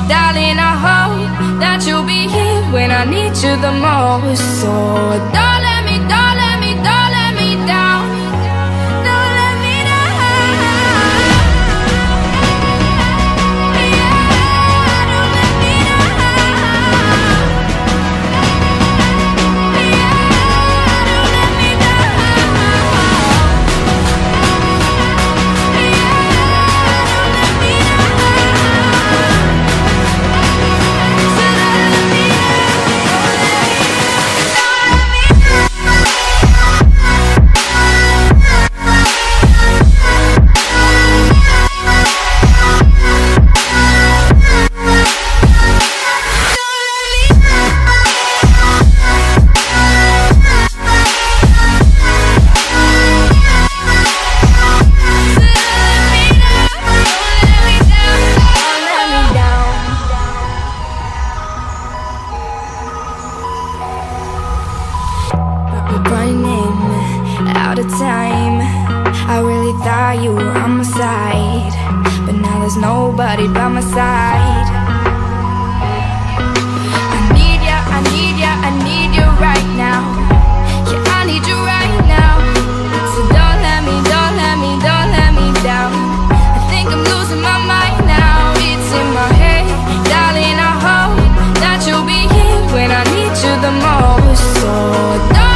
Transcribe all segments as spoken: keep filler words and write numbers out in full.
darling, I hope that you'll be here when I need you the most. So don't let me, don't let me, don't let me down. Don't let me down. Yeah, don't let me down. Yeah, don't let me down. Running out of time, I really thought you were on my side, but now there's nobody by my side. I need ya, I need ya, I need you right now. Yeah, I need you right now. So don't let me, don't let me, don't let me down. I think I'm losing my mind now. It's in my head, darling, I hope that you'll be here when I need you the most. So don't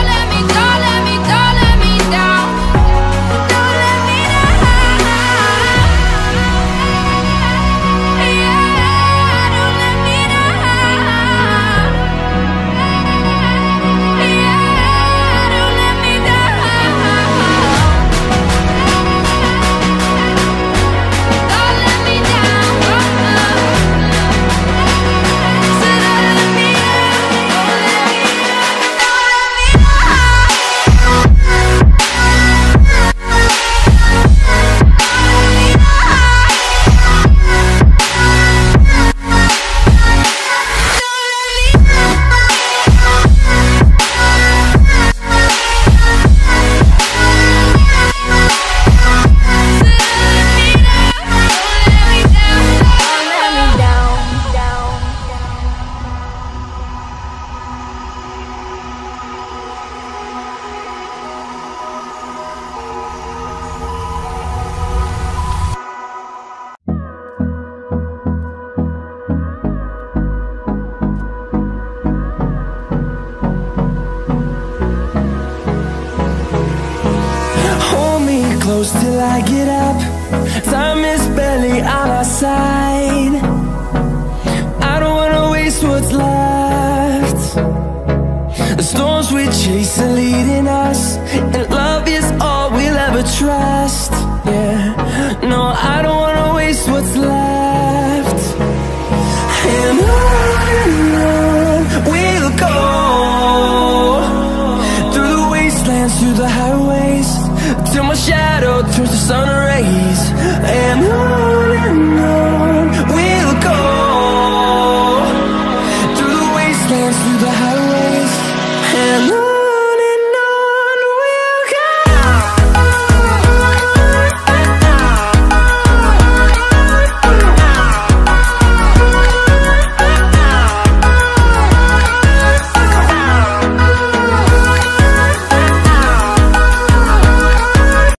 close till I get up. Time is barely on our side. I don't wanna waste what's left. The storms we chase are leading us.